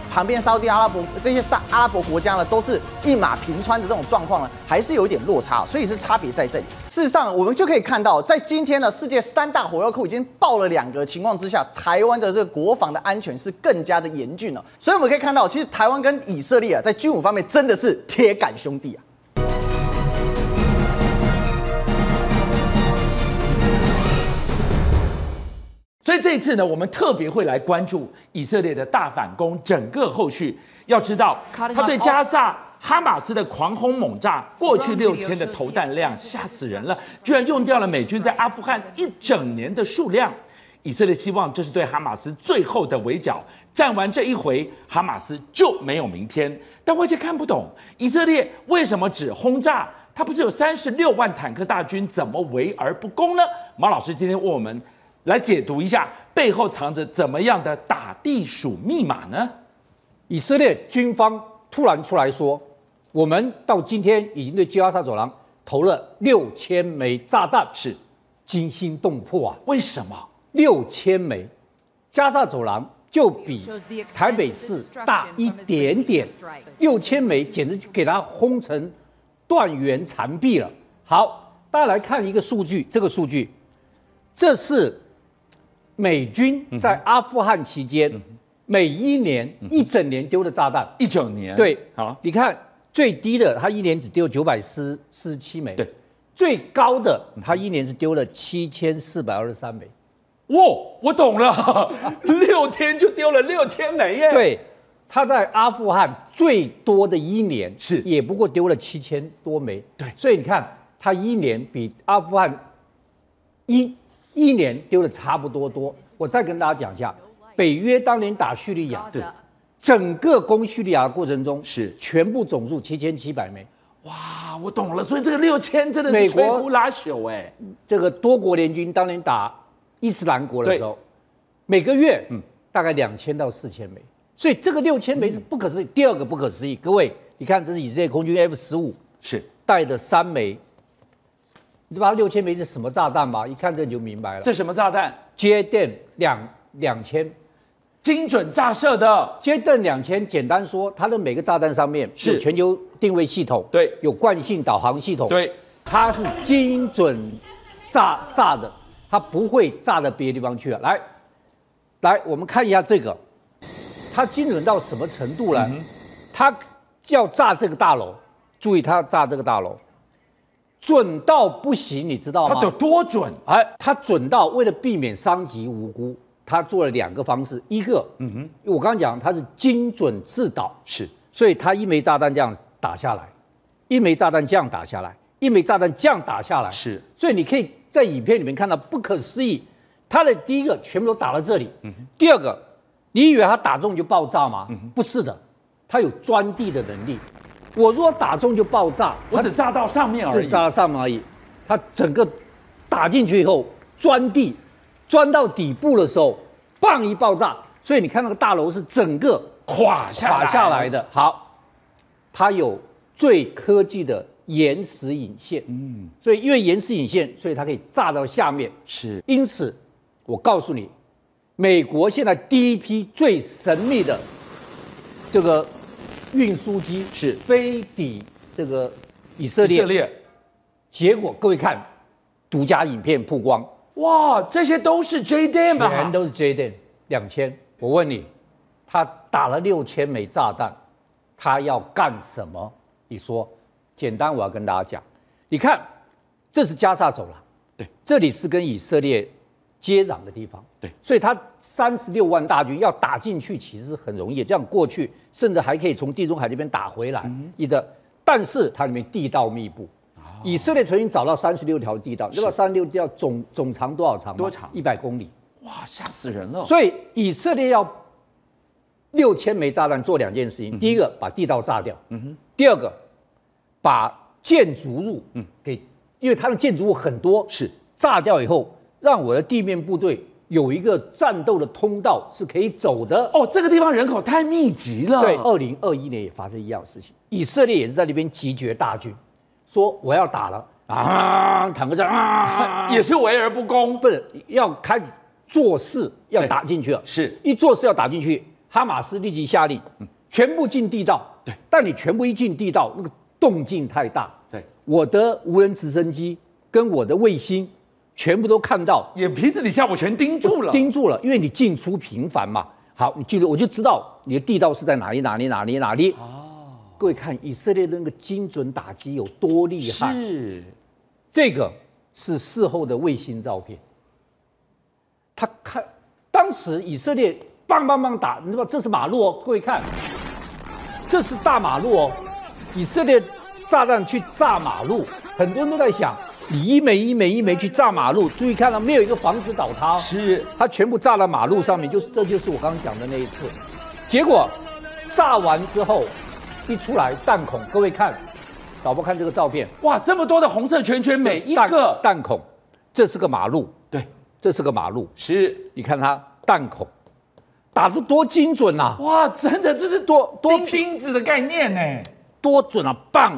旁边沙特阿拉伯这些阿拉伯国家呢，都是一马平川的这种状况呢，还是有一点落差，所以是差别在这里。事实上，我们就可以看到，在今天呢，世界3大火药库已经爆了2个情况之下，台湾的这个国防的安全是更加的严峻了。所以我们可以看到，其实台湾跟以色列啊，在军武方面真的是铁杆兄弟啊。 所以这一次呢，我们特别会来关注以色列的大反攻整个后续。要知道，他对加萨哈马斯的狂轰猛炸，过去6天的投弹量吓死人了，居然用掉了美军在阿富汗1整年的数量。以色列希望这是对哈马斯最后的围剿，战完这一回，哈马斯就没有明天。但外界看不懂，以色列为什么只轰炸？他不是有36万坦克大军，怎么围而不攻呢？马老师今天为我们来解读一下背后藏着怎么样的打地鼠密码呢？ 以色列军方突然出来说，我们到今天已经对加沙走廊投了6000枚炸弹， 是惊心动魄啊！ 为什么 6000枚？加沙走廊就比台北市大一点点，6000枚简直给它轰成断垣残壁了。好，大家来看一个数据，这个数据，这是美军在阿富汗期间，每一年1整年丢的炸弹 ，1整年？ 对， 好， 你看最低的，他一年只丢947枚， 对， 最高的他一年是丢了7423枚。 哇，我懂了，6天就丢了6000枚耶。 对，他在阿富汗最多的一年是也不过丢了7000多枚。 对， 所以你看他一年比阿富汗一年丢的差不多多。我再跟大家讲一下，北约当年打叙利亚， 对， 整个攻叙利亚的过程中是全部总数7700枚。 哇，我懂了，所以这个6000真的是美国摧枯拉朽哎。 这个多国联军当年打伊斯兰国的时候，每个月大概2000到4000枚，所以这个6000枚是不可思议。第二个不可思议，各位，你看这是以色列空军 F-15 是带着3枚，你知道6000枚是什么炸弹吗？一看这你就明白了。 这什么炸弹？ 接电2000， 精准炸射的。 接电2000，简单说，它的每个炸弹上面是有全球定位系统， 对， 有惯性导航系统， 对， 它是精准炸的。它不会炸到别的地方去了。来，我们看一下这个，它精准到什么程度呢？它要炸这个大楼，注意它炸这个大楼，准到不行，你知道吗？ 它有多准？ 它准到为了避免伤及无辜，它做了2个方式。一个，我刚刚讲它是精准制导， 是， 所以它1枚炸弹这样打下来，1枚炸弹这样打下来，1枚炸弹这样打下来， 是， 所以你可以在影片里面看到不可思议，它的第一个全部都打到这里，第二个，你以为它打中就爆炸吗？不是的，它有钻地的能力。我如果打中就爆炸， 我只炸到上面而已， 只炸到上面而已。它整个打进去以后钻地，钻到底部的时候，棒一爆炸，所以你看那个大楼是整个垮下来的。好，它有最科技的延时引线，所以因为延时引线，所以它可以炸到下面。 是， 因此我告诉你，美国现在第一批最神秘的这个运输机是飞抵这个以色列，结果各位看，独家影片曝光， 哇，这些都是 JDAM 啊， 全都是 JDAM 2000。我问你，他打了6000枚炸弹，他要干什么？你说，简单，我要跟大家讲，你看，这是加沙走廊， 对， 这里是跟以色列接壤的地方， 对， 所以他36万大军要打进去，其实很容易，这样过去，甚至还可以从地中海这边打回来，但是它里面地道密布。以色列曾经找到36条地道，你知道36条总长多少长吗？ 多长 ？100公里。 哇，吓死人了！ 所以以色列要6000枚炸弹做2件事情：第一个把地道炸掉，第二个把建筑物因为它的建筑物很多， 是炸掉以后，让我的地面部队有一个战斗的通道是可以走的。 哦，这个地方人口太密集了。 对，2021年也发生一样的事情，以色列也是在那边集结大军，说我要打了啊，坦克战啊， 也是围而不攻， 不是要开始做事要打进去了， 是一做事要打进去， 哈马斯立即下令，全部进地道。 对， 但你全部一进地道，那个动静太大。 对， 我的无人直升机跟我的卫星全部都看到， 眼皮子底下我全盯住了， 盯住了，因为你进出频繁嘛。好，你记住，我就知道你的地道是在哪里。哦，各位看以色列的那个精准打击有多厉害？ 是， 这个是事后的卫星照片。他看当时以色列棒打，你知道这是马路哦，各位看，这是大马路哦，以色列炸弹去炸马路，很多人都在想。你一枚去炸马路，注意看到没有一个房子倒塌， 是它全部炸到马路上面，这就是我刚刚讲的那一次。结果炸完之后一出来弹孔，各位看，导播看这个照片， 哇，这么多的红色圈圈，每一个弹孔，这是个马路， 对， 这是个马路， 是， 你看它弹孔打得多精准啊！ 哇，真的这是多钉子的概念呢。 多准啊！棒，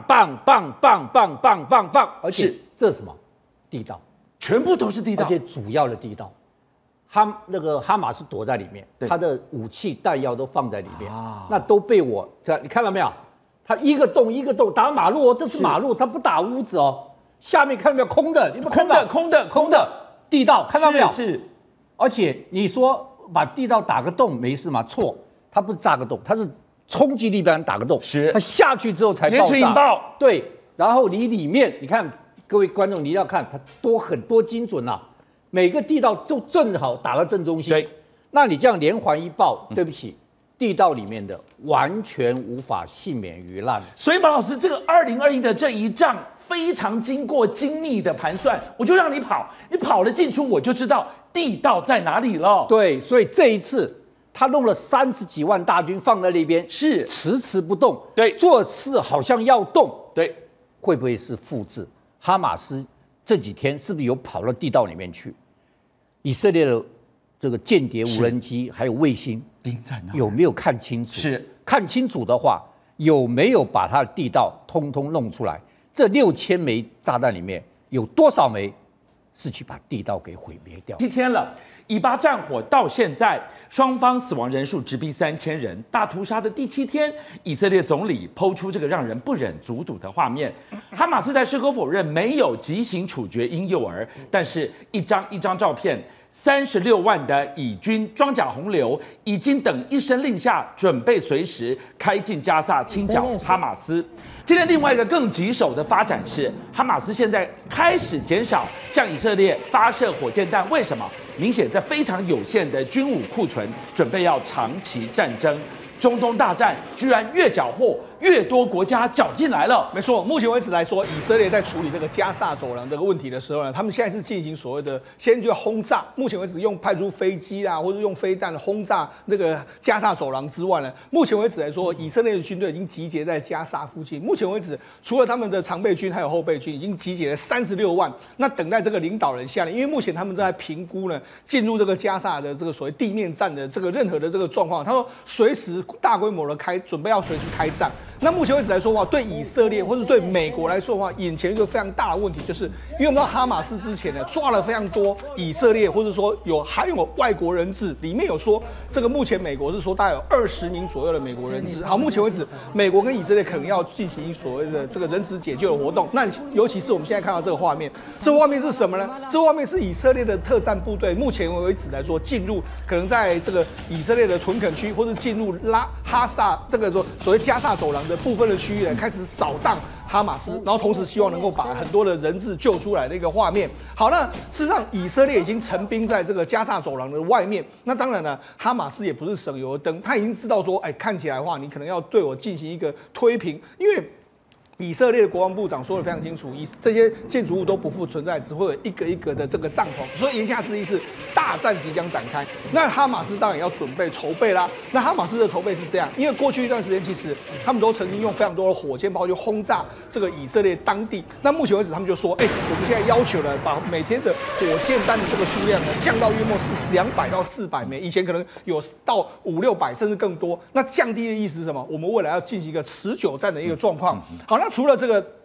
而且这是什么？地道， 全部都是地道， 而且主要的地道。哈马斯躲在里面，他的武器弹药都放在里面，那都被你看到没有？他一个洞打马路哦，这是马路，他不打屋子哦。下面看到没有？空的，你们看到空的地道，看到没有？ 是。而且你说把地道打个洞没事吗？错，他不是炸个洞，他是。冲击力被人打个洞， 是它下去之后才爆炸。 引爆， 对。然后你里面，你看各位观众，你要看它很多精准啊，每个地道就正好打到正中心。 对， 那你这样连环一爆，对不起，地道里面的完全无法幸免于难。 所以马老师，这个2021的这一仗非常经过精密的盘算，我就让你跑，你跑了进出，我就知道地道在哪里了。 对，所以这一次。他弄了30几万大军放在那边， 是迟不动。 对， 做事好像要动。 对， 会不会是复制？哈马斯这几天是不是有跑到地道里面去？以色列的这个间谍无人机还有卫星盯在那， 有没有看清楚？ 是看清楚的话，有没有把它的地道通通弄出来？这6000枚炸弹里面有多少枚是去把地道给毁灭掉 ？7天了。以巴战火到现在，双方死亡人数直逼3000人。大屠杀的第7天，以色列总理抛出这个让人不忍卒睹的画面。哈马斯在矢口否认没有极刑处决婴幼儿，但是一张照片，36万的以军装甲洪流已经等一声令下，准备随时开进加萨清剿哈马斯。今天另外一个更棘手的发展是，哈马斯现在开始减少向以色列发射火箭弹，为什么？明显在非常有限的军武库存，准备要长期战争。中东大战居然越缴获越多国家搅进来了。 没错，目前为止来说，以色列在处理这个加萨走廊这个问题的时候呢，他们现在是进行所谓的先就要轰炸。目前为止用派出飞机啦，或者用飞弹轰炸那个加萨走廊之外呢，目前为止来说，以色列的军队已经集结在加萨附近。目前为止，除了他们的常备军还有后备军，已经集结了36万。那等待这个领导人下来，因为目前他们在评估呢，进入这个加萨的这个所谓地面战的这个任何的这个状况，他说随时大规模的准备要随时开战。那目前为止来说的话，对以色列或是对美国来说的话，眼前一个非常大的问题，就是因为我们知道哈马斯之前呢抓了非常多以色列或者说还有外国人质，里面有说这个目前美国是说大概有20名左右的美国人质。好，目前为止美国跟以色列可能要进行所谓的这个人质解救的活动。那尤其是我们现在看到这个画面，这画面是什么呢？这画面是以色列的特战部队，目前为止来说进入可能在这个以色列的屯垦区，或是进入哈萨这个所谓加萨走廊的部分的区域呢，开始扫荡哈马斯，然后同时希望能够把很多的人质救出来的一个画面。好，那事实上以色列已经陈兵在这个加萨走廊的外面。那当然呢，哈马斯也不是省油的灯，他已经知道说，看起来的话，你可能要对我进行一个推平，因为以色列的国防部长说得非常清楚，这些建筑物都不复存在，只会有一个一个的这个帐篷。所以言下之意是大战即将展开。那哈马斯当然要准备筹备啦。那哈马斯的筹备是这样，因为过去一段时间其实他们都曾经用非常多的火箭炮去轰炸这个以色列当地。那目前为止他们就说，我们现在要求了把每天的火箭弹的这个数量呢降到约莫200到400枚，以前可能有到500-600甚至更多。那降低的意思是什么？我们未来要进行一个持久战的一个状况。好，那除了这个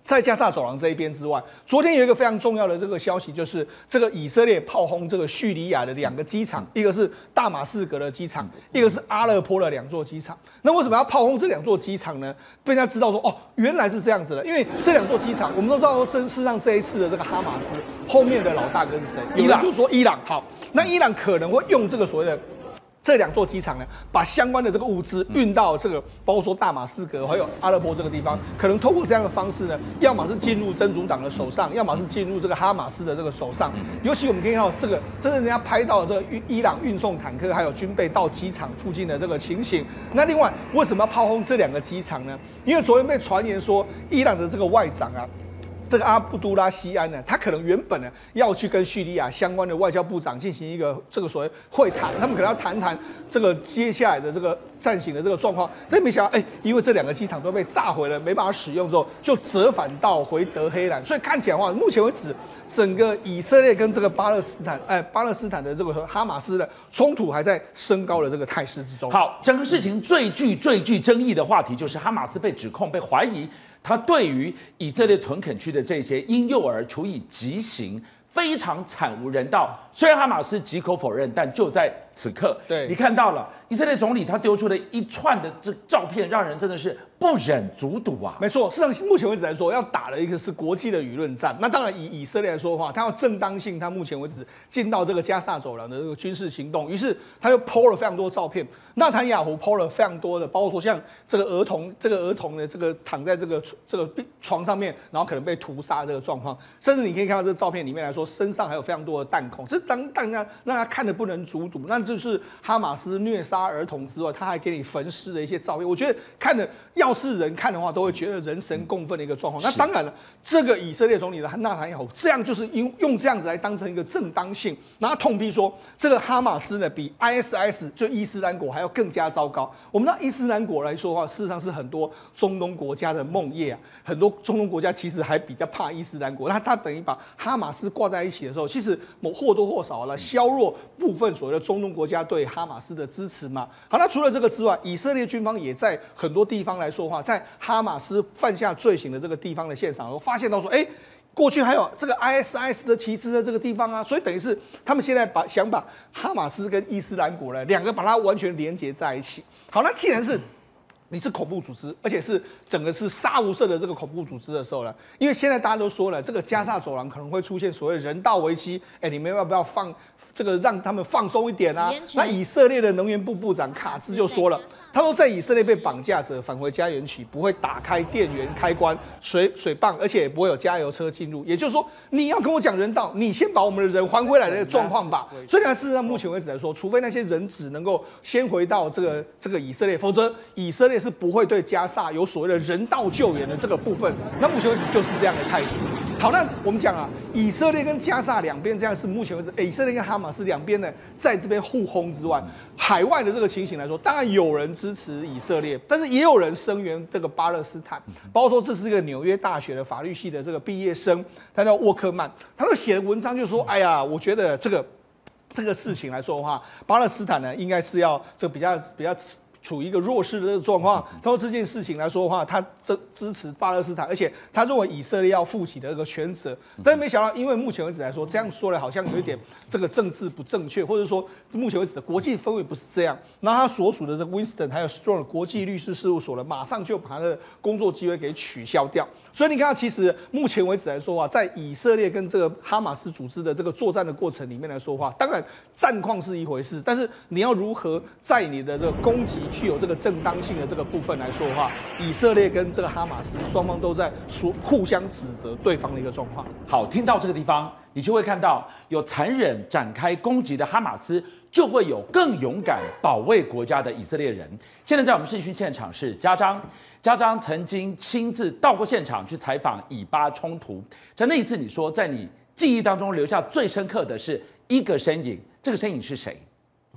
在加萨走廊这一边之外，昨天有一个非常重要的这个消息，就是这个以色列炮轰这个叙利亚的2个机场，一个是大马士革的机场，一个是阿勒颇的2座机场。那为什么要炮轰这2座机场呢？被人家知道说，哦，原来是这样子的，因为这2座机场，我们都知道说，事实上这一次的这个哈马斯后面的老大哥是谁？有人就说伊朗。好，那伊朗可能会用这个所谓的。这2座机场呢，把相关的这个物资运到这个，包括说大马士革还有阿勒颇这个地方，可能透过这样的方式呢，要么是进入真主党的手上，要么是进入这个哈马斯的这个手上。尤其我们可以看到这个，这是人家拍到这个伊朗运送坦克还有军备到机场附近的这个情形。那另外，为什么要炮轰这2个机场呢？因为昨天被传言说，伊朗的这个外长啊。这个阿卜杜拉希安呢，他可能原本呢要去跟叙利亚相关的外交部长进行一个这个所谓会谈，他们可能要谈这个接下来的这个战行的这个状况，但没想到，因为这2个机场都被炸毁了，没办法使用之后，就折返到回德黑兰，所以看起来的话，目前为止，整个以色列跟这个巴勒斯坦的这个哈马斯的冲突还在升高的这个态势之中。 好，整个事情最具争议的话题就是哈马斯被指控被怀疑。他对于以色列屯垦区的这些婴幼儿处以极刑，非常惨无人道。虽然哈马斯极口否认，但就在此刻， 对你看到了以色列总理他丢出了一串的这照片，让人真的是不忍卒睹啊！ 没错，事实上目前为止来说，要打的一个是国际的舆论战。那当然以色列来说的话，它要正当性，它目前为止进到这个加萨走廊的这个军事行动，于是他就 PO 了非常多照片。纳坦雅胡 PO 了非常多的，包括说像这个儿童的这个躺在这个床上面，然后可能被屠杀的这个状况，甚至你可以看到这个照片里面来说，身上还有非常多的弹孔，这当然让他看得不能卒睹。那就是哈马斯虐杀儿童之外，他还给你焚尸的一些照片。我觉得看的要是人看的话，都会觉得人神共愤的一个状况。那当然了，这个以色列总理的纳坦雅胡这样就是用这样子来当成一个正当性，然后痛批说这个哈马斯呢比 ISIS 就伊斯兰国还要更加糟糕。我们知道伊斯兰国来说的话，事实上是很多中东国家的梦魇啊。很多中东国家其实还比较怕伊斯兰国，那他等于把哈马斯挂在一起的时候，其实或多或少来削弱部分所谓的中东国家对哈马斯的支持嘛。好，那除了这个之外，以色列军方也在很多地方来说话，在哈马斯犯下罪行的这个地方的现场，发现到说，过去还有这个 ISIS 的旗帜在这个地方啊，所以等于是他们现在想把哈马斯跟伊斯兰国呢2个把它完全连结在一起。好，那既然是你是恐怖组织，而且是整个是杀无赦的这个恐怖组织的时候呢，因为现在大家都说了，这个加萨走廊可能会出现所谓人道危机，你们要不要放这个让他们放松一点啊？那以色列的能源部部长卡兹就说了。他说，在以色列被绑架者返回家园期不会打开电源开关、水泵，而且也不会有加油车进入。也就是说，你要跟我讲人道，你先把我们的人还回来的状况吧。所以呢，事实上目前为止来说，除非那些人质能够先回到这个以色列，否则以色列是不会对加萨有所谓的人道救援的这个部分。那目前为止就是这样的态势。好，那我们讲啊，以色列跟加萨两边这样是目前为止，以色列跟哈马斯两边呢，在这边互轰之外，海外的这个情形来说，当然有人支持以色列，但是也有人声援这个巴勒斯坦。包括说这是一个纽约大学的法律系的这个毕业生，他叫沃克曼，他就写的文章就说，哎呀，我觉得这个事情来说的话，巴勒斯坦呢应该是要这比较处于一个弱势的这个状况。他说这件事情来说的话，他支持巴勒斯坦，而且他认为以色列要负起的这个全责。但是没想到，因为目前为止来说，这样说来好像有一点这个政治不正确，或者说目前为止的国际氛围不是这样。那他所属的这个 Winston 还有 Strong 国际律师事务所呢，马上就把他的工作机会给取消掉。所以你看到，其实目前为止来说啊，在以色列跟这个哈马斯组织的这个作战的过程里面来说话，当然战况是一回事，但是你要如何在你的这个攻击具有这个正当性的这个部分来说的话，以色列跟这个哈马斯双方都在互相指责对方的一个状况。 好，听到这个地方，你就会看到有残忍展开攻击的哈马斯，就会有更勇敢保卫国家的以色列人。现在在我们视讯现场是家章。家章曾经亲自到过现场去采访以巴冲突，在那一次你说，在你记忆当中留下最深刻的是一个身影，这个身影是谁？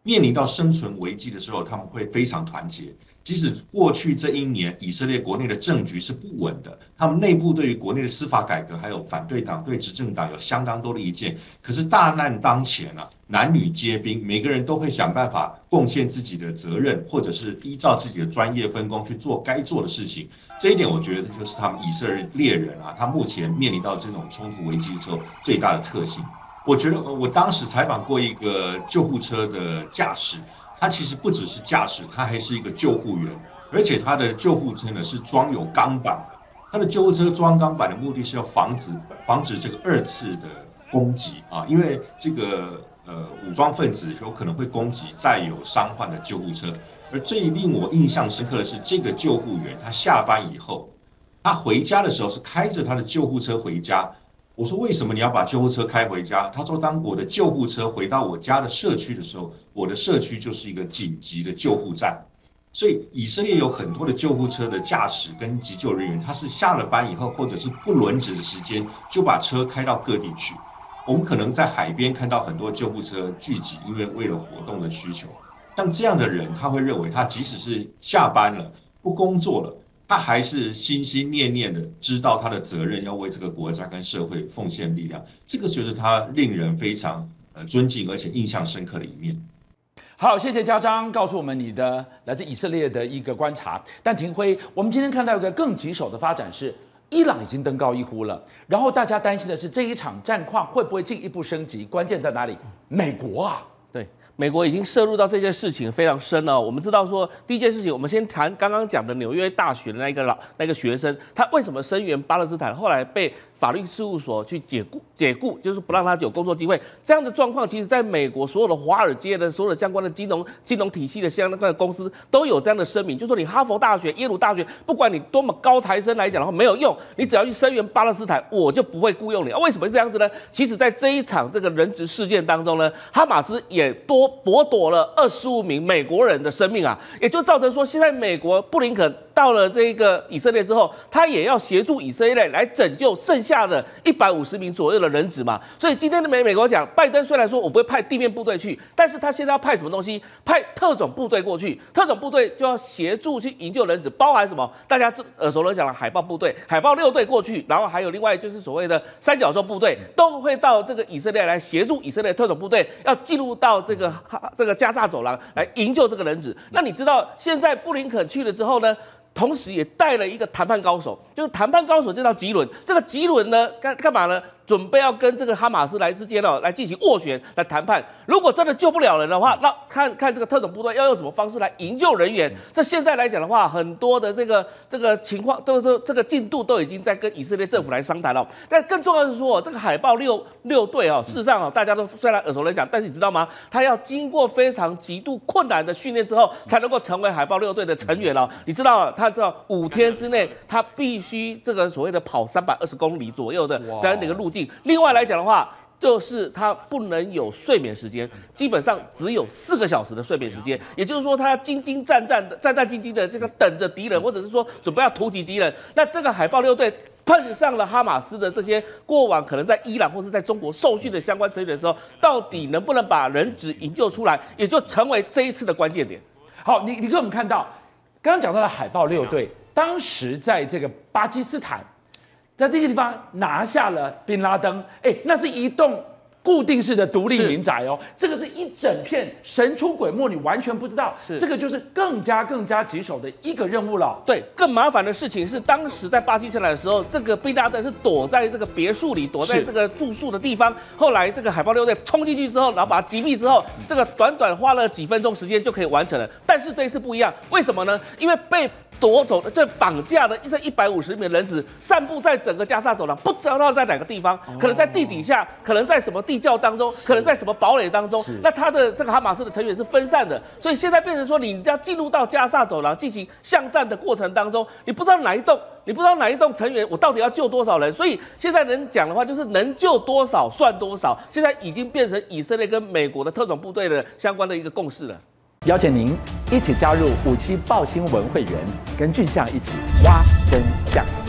面临到生存危机的时候，他们会非常团结。即使过去这1年，以色列国内的政局是不稳的，他们内部对于国内的司法改革还有反对党对执政党有相当多的意见。可是大难当前啊，男女皆兵，每个人都会想办法贡献自己的责任，或者是依照自己的专业分工去做该做的事情。这一点，我觉得就是他们以色列人啊，他目前面临到这种冲突危机的时候最大的特性。我觉得我当时采访过一个救护车的驾驶。他其实不只是驾驶，他还是一个救护员，而且他的救护车呢是装有钢板的。他的救护车装钢板的目的是要防止这个2次的攻击啊，因为这个武装分子有可能会攻击载有伤患的救护车。而最令我印象深刻的是，这个救护员他下班以后，他回家的时候是开着他的救护车回家。我说为什么你要把救护车开回家？他说当我的救护车回到我家的社区的时候，我的社区就是一个紧急的救护站。所以以色列有很多的救护车的驾驶跟急救人员，他是下了班以后或者是不轮值的时间，就把车开到各地去。我们可能在海边看到很多救护车聚集，因为为了活动的需求。像这样的人，他会认为他即使是下班了，不工作了，他还是心心念念的知道他的责任，要为这个国家跟社会奉献力量。这个就是他令人非常尊敬而且印象深刻的一面。 好，谢谢家章告诉我们你的来自以色列的一个观察。但廷辉，我们今天看到一个更棘手的发展是，伊朗已经登高一呼了，然后大家担心的是这一场战况会不会进一步升级？关键在哪里？美国啊， 对。美国已经涉入到这件事情非常深了。我们知道说，第一件事情，我们先谈刚刚讲的纽约大学的那个学生，他为什么声援巴勒斯坦，后来被法律事务所去解雇，就是不让他有工作机会。这样的状况，其实在美国所有的华尔街的所有的相关的金融体系的相关的公司都有这样的声明，就说你哈佛大学、耶鲁大学，不管你多么高材生来讲的话没有用，你只要去声援巴勒斯坦，我就不会雇佣你。为什么这样子呢？其实，在这一场这个人质事件当中呢，哈马斯也剥夺了25名美国人的生命啊，也就造成说，现在美国布林肯到了这个以色列之后，他也要协助以色列来拯救剩下的150名左右的人质嘛。所以今天的美国讲，拜登虽然说我不会派地面部队去，但是他现在要派什么东西？派特种部队过去，特种部队就要协助去营救人质，包含什么？大家耳熟能详的海豹部队、海豹6队过去，然后还有另外就是所谓的三角洲部队，都会到这个以色列来协助以色列特种部队要进入到这个加萨走廊来营救这个人质。那你知道现在布林肯去了之后呢？同时也带了一个谈判高手，就是谈判高手就叫吉伦。这个吉伦呢，干嘛呢？准备要跟这个哈马斯之间来进行斡旋来谈判。如果真的救不了人的话，那看这个特种部队要用什么方式来营救人员。这现在来讲的话，很多的这个情况都是这个进度都已经在跟以色列政府来商谈了。但更重要的是说，这个海豹六队啊，事实上啊，大家都虽然耳熟能详，但是你知道吗？他要经过非常极度困难的训练之后，才能够成为海豹6队的成员哦。你知道，他知道5天之内，他必须这个所谓的跑320公里左右的这样的一个路径。另外来讲的话，就是他不能有睡眠时间，基本上只有4个小时的睡眠时间。也就是说，他要战兢兢的这个等着敌人，或者是说准备要突击敌人。那这个海豹6队碰上了哈马斯的这些过往可能在伊朗或是在中国受训的相关成员的时候，到底能不能把人质营救出来，也就成为这一次的关键点。 好，你给我们看到，刚刚讲到了海豹6队，当时在这个巴基斯坦。在这个地方拿下了宾拉登，那是一栋固定式的独立民宅哦，这个是一整片神出鬼没，你完全不知道，这个就是更加棘手的一个任务了。 对，更麻烦的事情是，当时在巴基斯坦的时候，这个宾拉登是躲在这个别墅里，躲在这个住宿的地方。后来这个海豹6队冲进去之后，然后把它击毙之后，这个短花了几分钟时间就可以完成了。但是这一次不一样，为什么呢？因为被夺走的这绑架的这150名人质散布在整个加萨走廊，不知道在哪个地方，可能在地底下，可能在什么地窖当中，可能在什么堡垒当中。那他的这个哈马斯的成员是分散的，所以现在变成说，你要进入到加萨走廊进行巷战的过程当中，你不知道哪一栋成员我到底要救多少人，所以现在能讲的话就是能救多少算多少，现在已经变成以色列跟美国的特种部队的相关的一个共识了。 邀请您一起加入57爆新闻会员，跟俊相一起挖真相。